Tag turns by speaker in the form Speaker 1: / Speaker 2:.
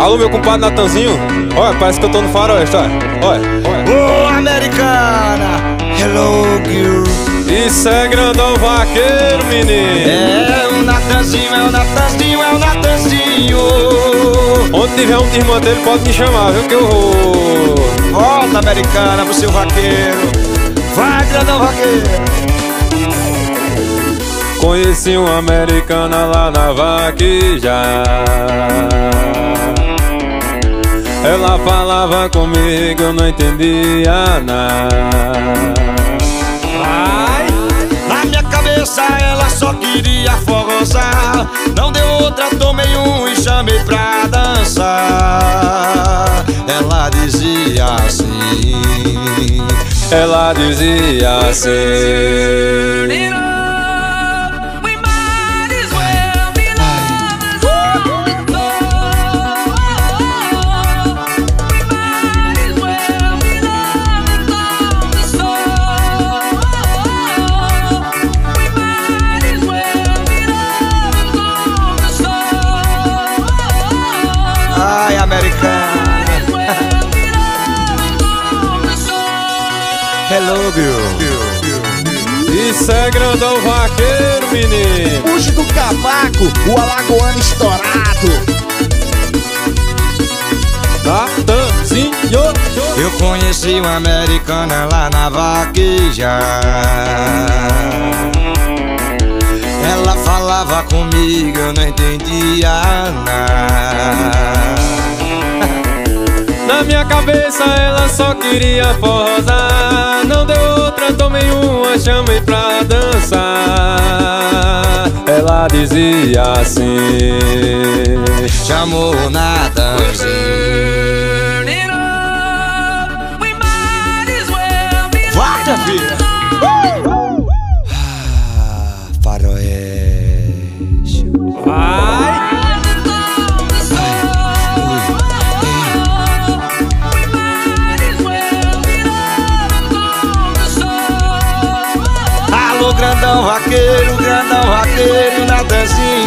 Speaker 1: Alô, meu compadre Natanzinho. Olha, parece que eu tô no faroeste, olha.
Speaker 2: Ô, americana, hello, girl.
Speaker 1: Isso é grandão vaqueiro, menino.
Speaker 2: É o Natanzinho, é o Natanzinho, é o Natanzinho.
Speaker 1: Onde tiver um irmão dele, pode me chamar, viu, que eu vou.
Speaker 2: Volta, americana, pro seu vaqueiro. Vai, grandão vaqueiro.
Speaker 1: Conheci uma americana lá na vaqueja. Ela falava comigo, eu não entendia nada.
Speaker 2: Na minha cabeça ela só queria forrosar. Não deu outra, tomei um e chamei pra dançar. Ela dizia assim.
Speaker 1: Ela dizia assim.
Speaker 2: Ai, americana. Hello, girl.
Speaker 1: Isso é grandão vaqueiro, menino.
Speaker 3: Puxe do cavaco, o alagoano estourado.
Speaker 1: Natanzinho.
Speaker 2: Eu conheci uma americana lá na vaqueja. Ela falava comigo, eu não entendia nada.
Speaker 1: Na minha cabeça ela só queria forrosar. Não deu outra, tomei uma, chamei pra dançar. Ela dizia assim.
Speaker 2: Chamou o Natanzinho. Vai, minha filha. Faroeste.
Speaker 1: Vai.
Speaker 2: Alô, grandão vaqueiro, Natanzinho.